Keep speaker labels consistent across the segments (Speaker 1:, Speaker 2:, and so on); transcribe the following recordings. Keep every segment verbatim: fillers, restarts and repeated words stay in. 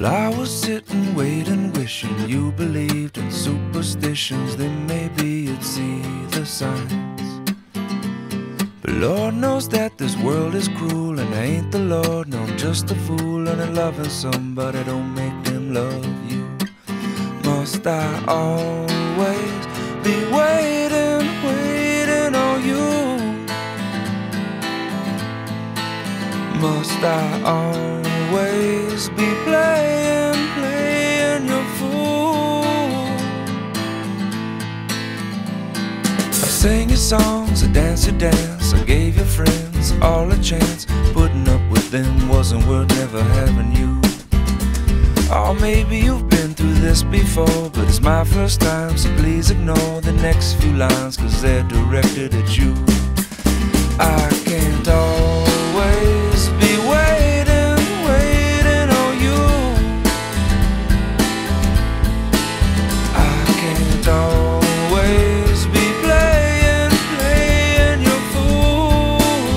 Speaker 1: I was sitting, waiting, wishing you believed in superstitions, then maybe you'd see the signs. But Lord knows that this world is cruel, and I ain't the Lord, no, I'm just a fool. And loving somebody don't make them love you. Must I always be waiting, waiting on you? Must I always be playing, playing your fool? I sang your songs, I danced your dance, I gave your friends all a chance. Putting up with them wasn't worth never having you. Or maybe you've been through this before, but it's my first time, so please ignore the next few lines, cause they're directed at you. I can't always be waiting, waiting on you. I can't always be playing, playing your fool.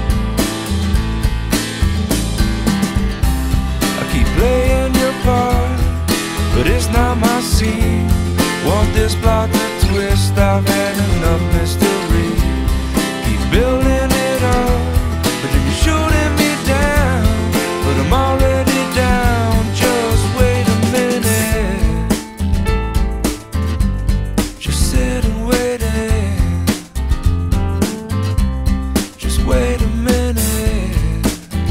Speaker 1: I keep playing your part, but it's not my scene. Want this plot to twist, I've had enough mystery. Keep building it up, but then you're shooting me down. But I'm already down, just wait a minute. Just sit and wait it. Just wait a minute.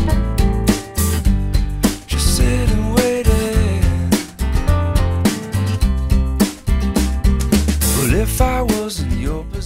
Speaker 1: Just sit and wait it. Well, if I was in your position,